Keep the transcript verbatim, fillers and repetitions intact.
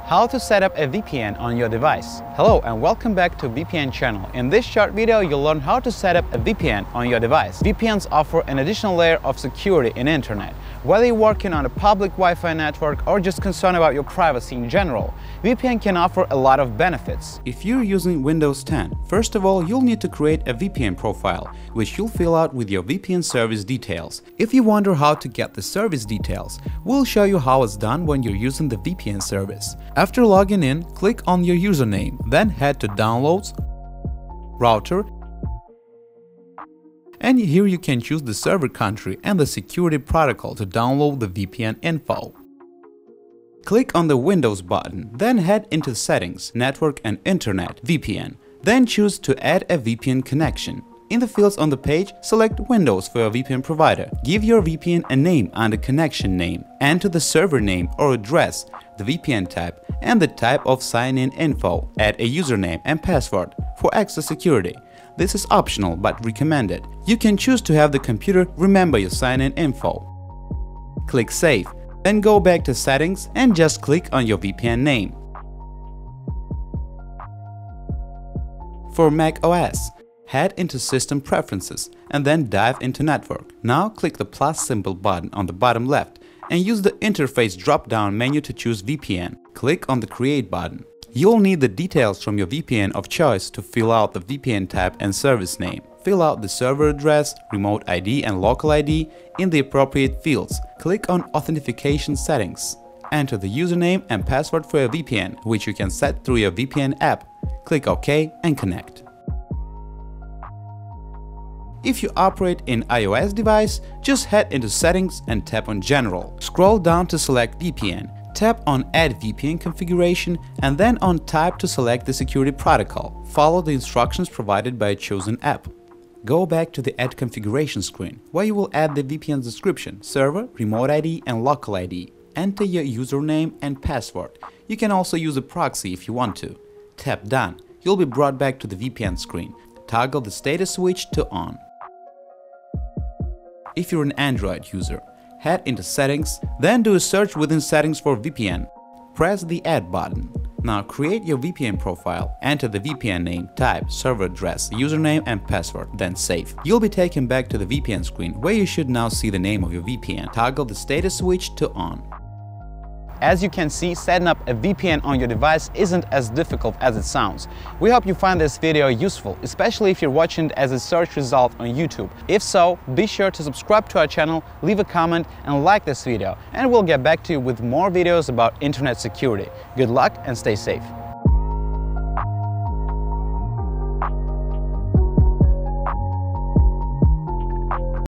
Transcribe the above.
How to set up a V P N on your device. Hello and welcome back to VeePN channel. In this short video, you'll learn how to set up a V P N on your device. V P Ns offer an additional layer of security in internet. Whether you're working on a public Wi-Fi network or just concerned about your privacy in general, V P N can offer a lot of benefits. If you're using Windows ten, first of all, you'll need to create a V P N profile, which you'll fill out with your V P N service details. If you wonder how to get the service details, we'll show you how it's done when you're using the V P N service. After logging in, click on your username, then head to Downloads, Router, and here you can choose the server country and the security protocol to download the V P N info. Click on the Windows button, then head into Settings, Network and Internet, V P N. Then choose to add a V P N connection. In the fields on the page, select Windows for your V P N provider. Give your V P N a name under connection name, enter the server name or address, the V P N type, and the type of sign-in info. Add a username and password for extra security. This is optional but recommended. You can choose to have the computer remember your sign-in info. Click Save, then go back to Settings and just click on your V P N name. For macOS, head into System Preferences and then dive into Network. Now click the plus symbol button on the bottom left and use the Interface drop-down menu to choose V P N. Click on the Create button. You'll need the details from your V P N of choice to fill out the V P N type and service name. Fill out the server address, remote I D and local I D in the appropriate fields. Click on Authentication Settings. Enter the username and password for your V P N, which you can set through your V P N app. Click OK and connect. If you operate an iOS device, just head into Settings and tap on General. Scroll down to select V P N. Tap on Add V P N configuration and then on Type to select the security protocol. Follow the instructions provided by a chosen app. Go back to the Add configuration screen, where you will add the V P N's description, server, remote I D and local I D. Enter your username and password. You can also use a proxy if you want to. Tap Done. You'll be brought back to the V P N screen. Toggle the status switch to On. If you're an Android user, head into Settings, then do a search within Settings for V P N. Press the Add button. Now create your V P N profile, enter the V P N name, type, server address, username and password, then save. You'll be taken back to the V P N screen where you should now see the name of your V P N. Toggle the status switch to On. As you can see, setting up a V P N on your device isn't as difficult as it sounds. We hope you find this video useful, especially if you're watching it as a search result on YouTube. If so, be sure to subscribe to our channel, leave a comment and like this video, and we'll get back to you with more videos about internet security. Good luck and stay safe.